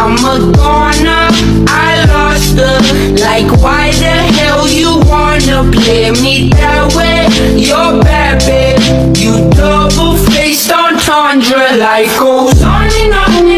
I'm a goner, I lost her. Like why the hell you wanna play me that way? You're bad, babe. You double-faced entendre. Life goes on and on and